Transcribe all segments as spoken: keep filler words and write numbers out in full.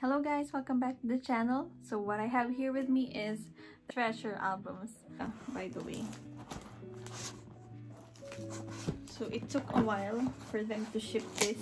Hello guys, welcome back to the channel. So what I have here with me is treasure albums, uh, by the way. So it took a while for them to ship this.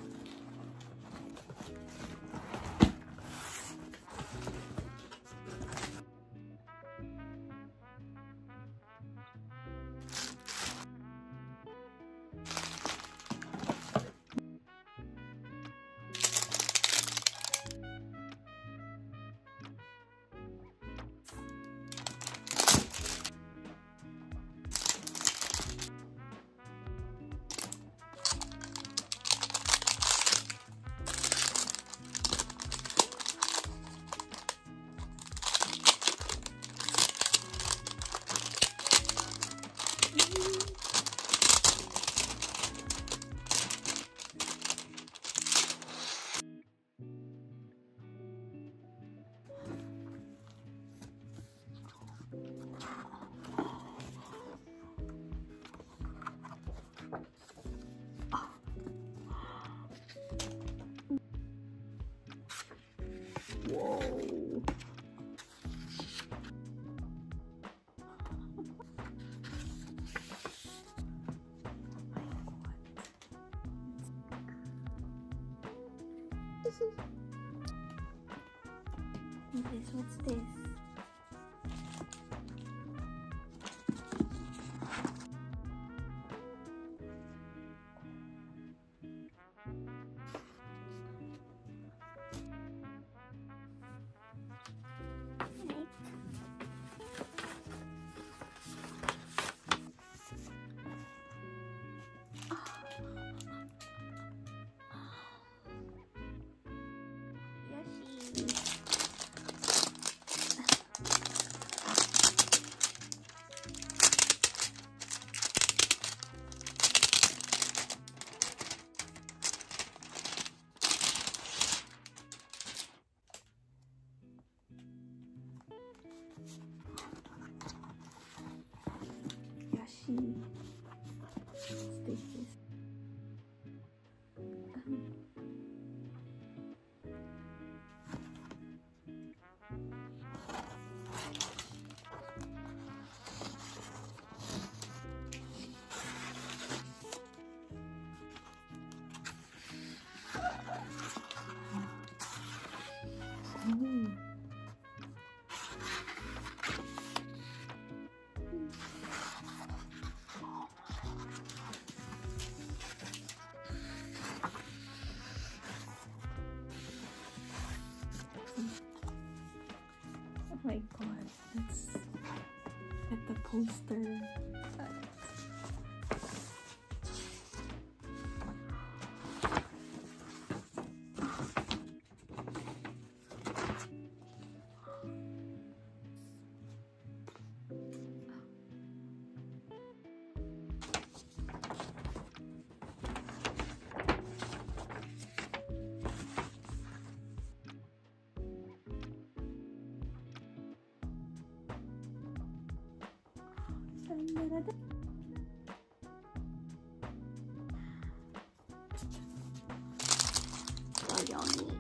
Whoa. This is this, what's this? Yoshi. Let's take this. Um, Ooh. Oh my god, let's get the poster. Yummy.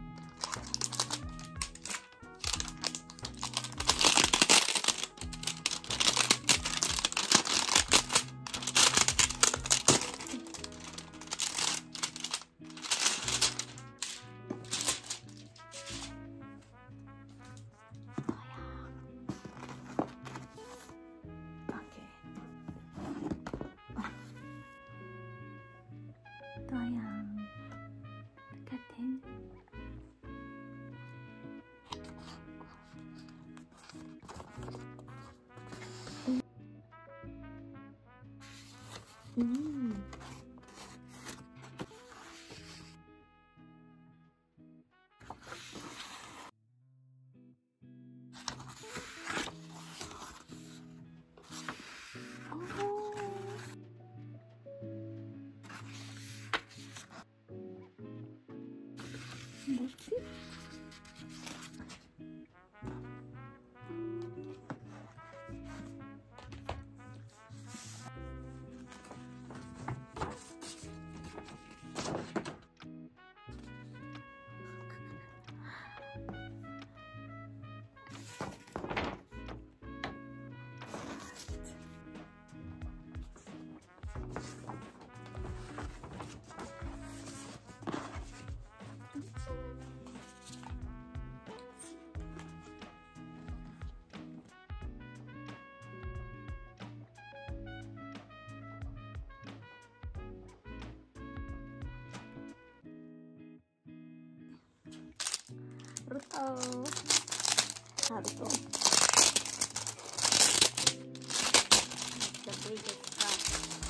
Toyang. Look at him. Mm. That's it. Brutal. Haruto. The biggest cup.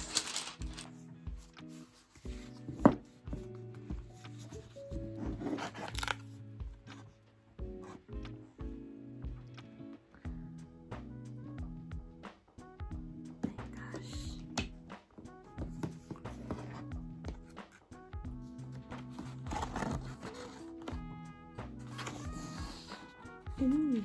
Ooh.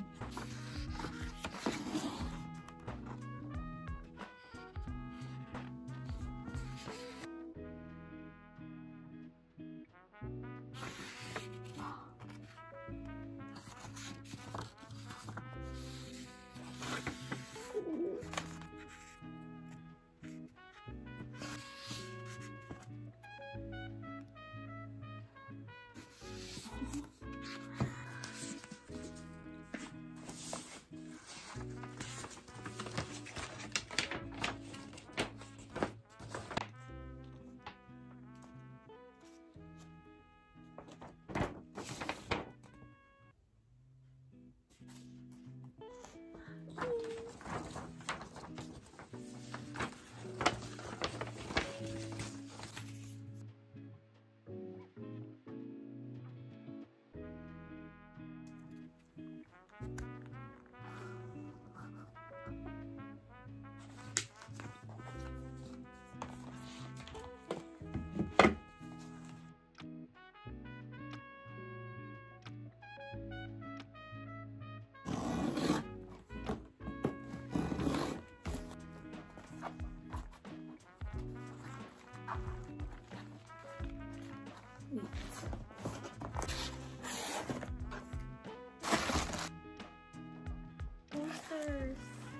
Posters.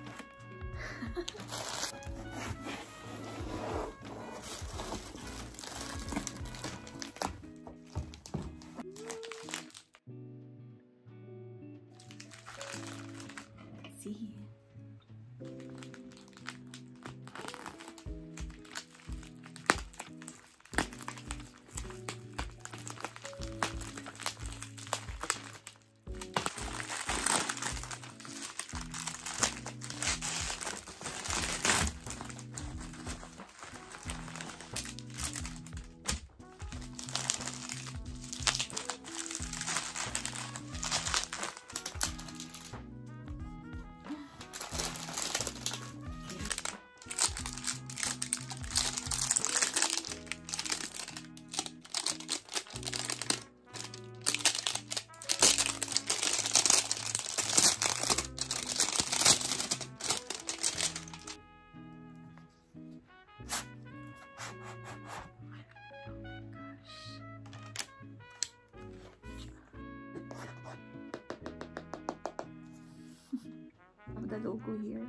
See. The logo here.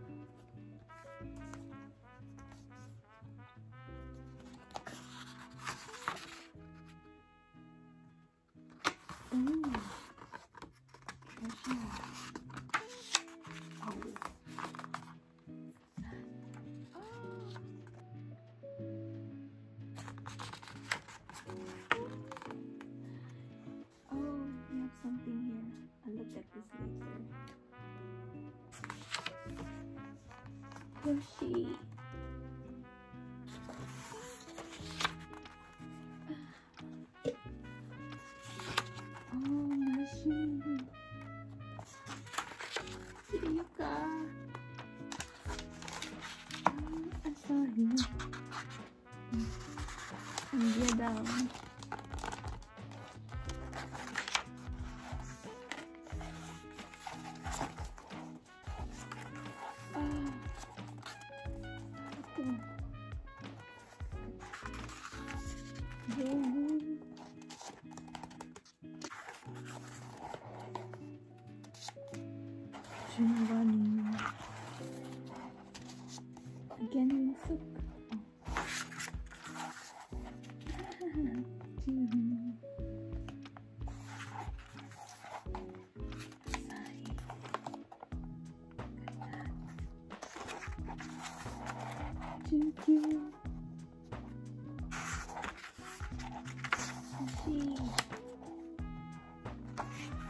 Ooh, treasure. Oh. Oh, we have something here. I'll look at this later. Yoshi. Oh, Nashi. Yuka. Asahi. Dia down. Giovanni. Again in soup. Choo-choo. Sushi.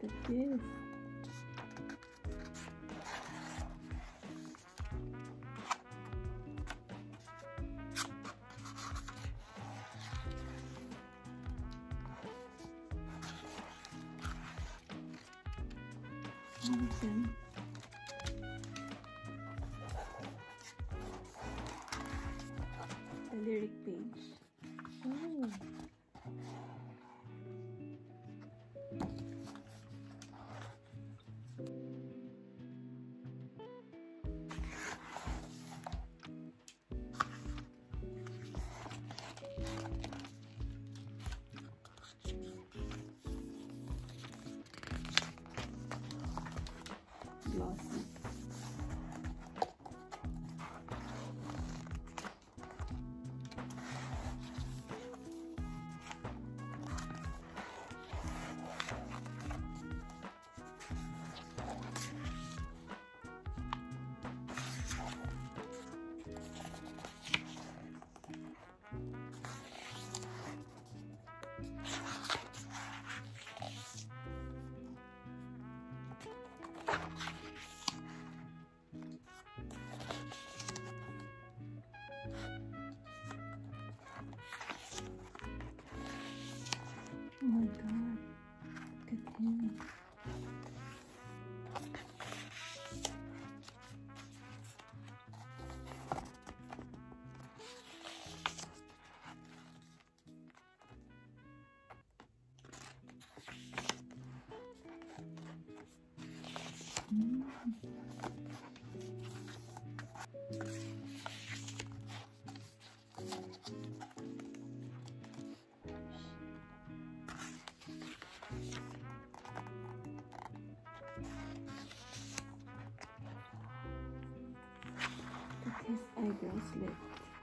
at this. Awesome. The lyric page. Oh. Glossy. Oh my god, look at him. Mm. His eyebrows lit.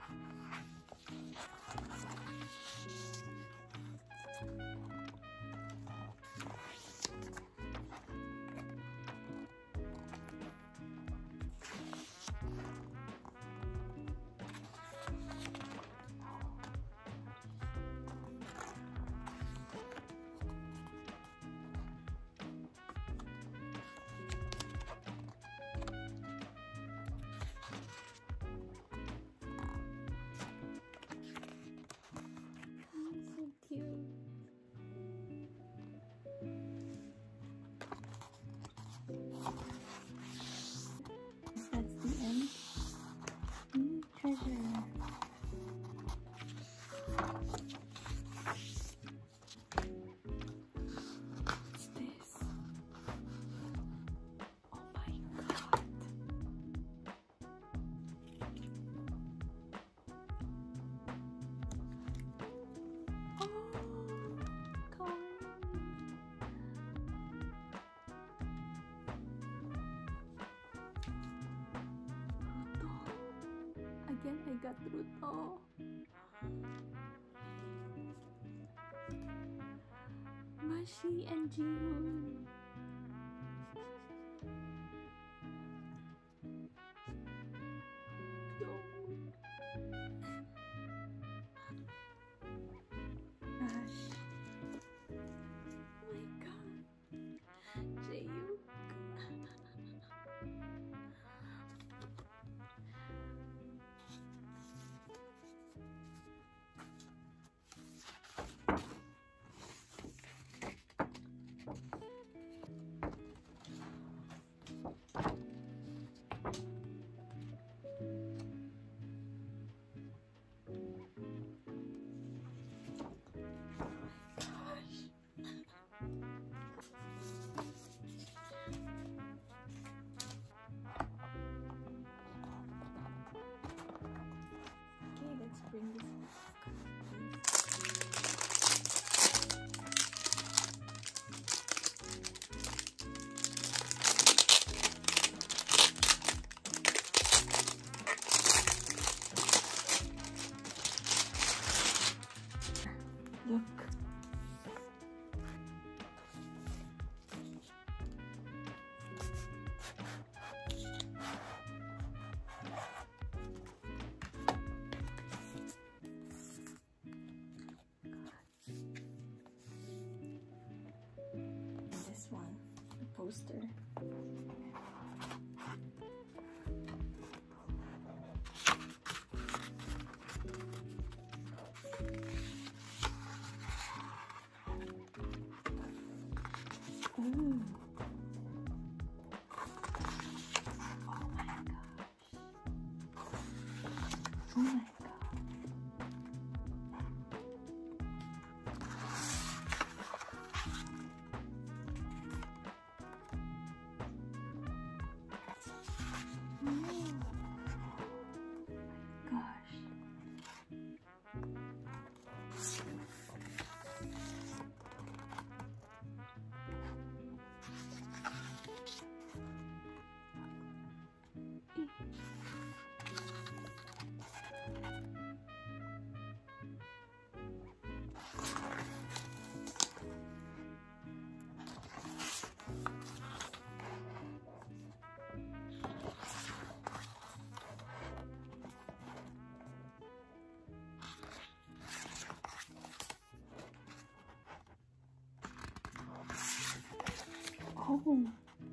That's the end. Mm, treasure. What's this? Oh my god. Oh, God. Again, I got Ruto. Mashi and Jihoon. Gosh. Oh my god. Jaehyuk. one, the poster. Ooh. Oh my gosh. Oh my god. Oh.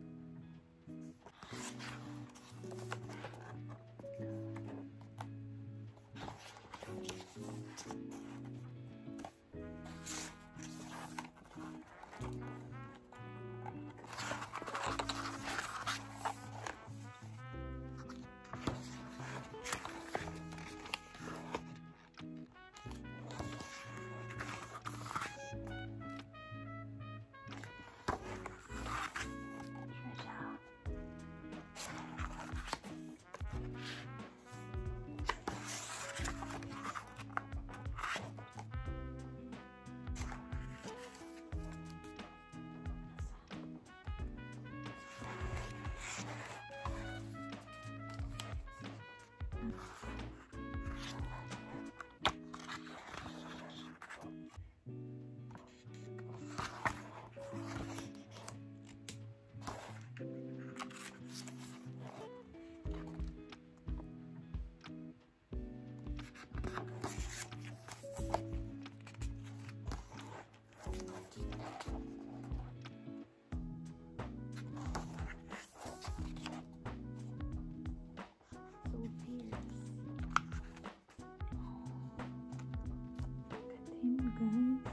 Guys.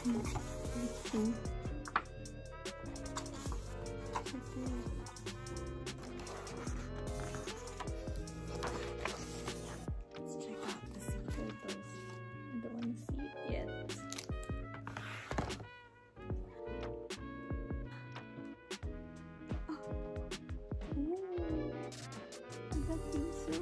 Let's see. Let's check out the sea turtles. I don't want to see it yet. Oh. Ooh. I got these.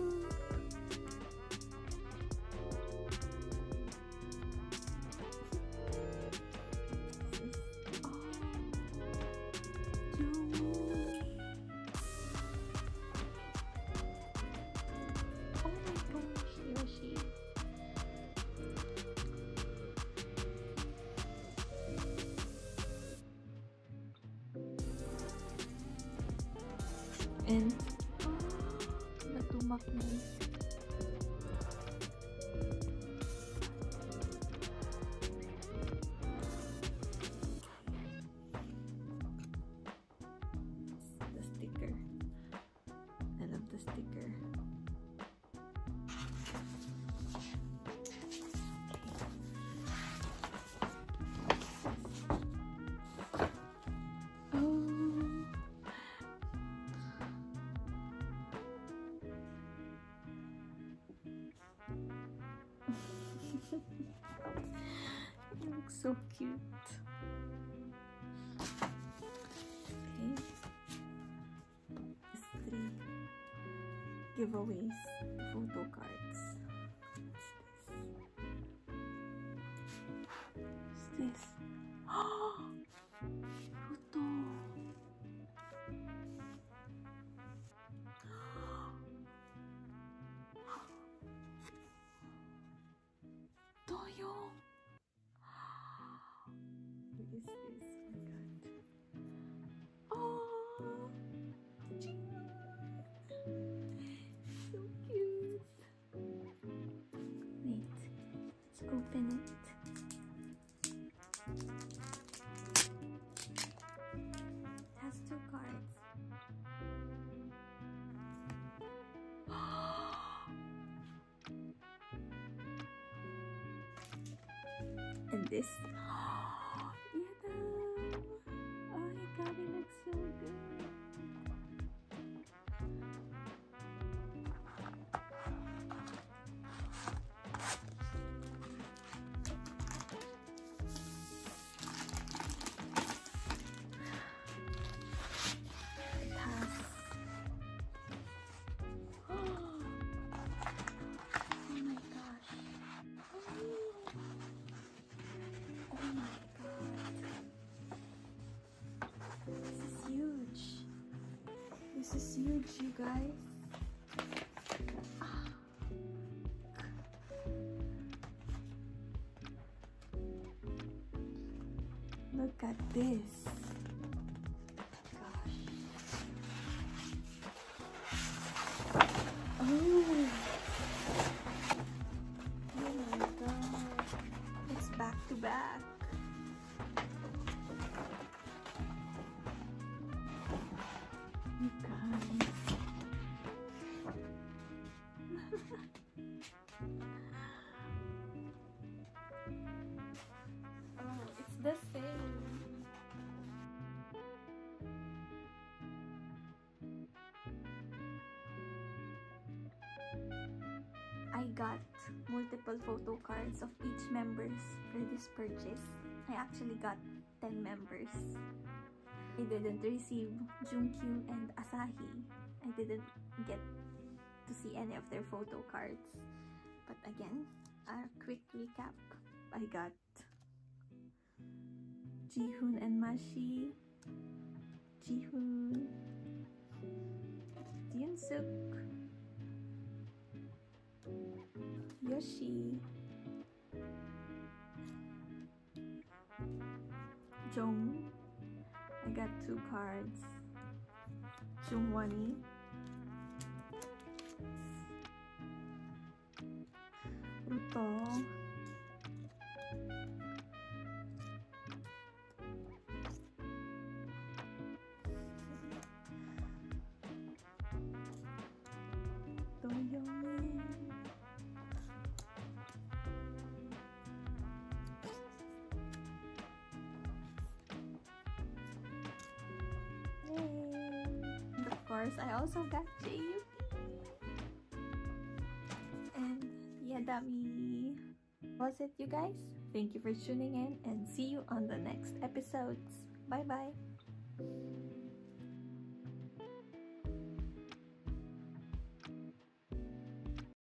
And the tumakbo. The sticker. I love the sticker. It looks so cute. Okay. Three giveaways, photo cards. What's this? What's this? Oh! Ruto! Toyo! What is this? Oh my god. Oh! So cute! Wait, let's open it. It has two cards. And this. Oh, oh my god, it looks so good. It has. Oh my gosh. Oh my god. This is huge. This is huge, you guys. Ah. Look at this. Gosh. Oh. Oh my god. It's back to back. You guys. Oh, it's the same. I got multiple photo cards of each members for this purchase. I actually got ten members. I didn't receive Junkyu and Asahi. I didn't get to see any of their photo cards. But again, a quick recap. I got Jihoon and Mashi, Jihoon, Yoonsuk, Yoshi, Jong. I got two cards. Jungwani, Ruto, Toyomin, course, I also got J U P. And yeah, Yadami. Was it, you guys? Thank you for tuning in and see you on the next episodes. Bye bye.